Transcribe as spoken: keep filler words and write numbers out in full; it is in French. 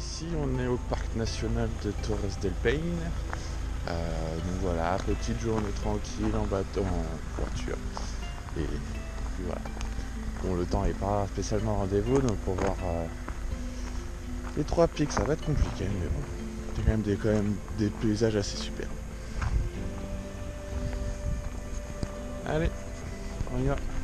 ici on est au parc national de Torres del Paine. Euh, donc voilà, petite journée tranquille en bateau, en voiture. Et puis voilà. Bon, le temps n'est pas spécialement au rendez-vous, donc pour voir euh, les trois pics ça va être compliqué, mais bon, c'est quand même des, quand même des paysages assez super. Allez, on y va.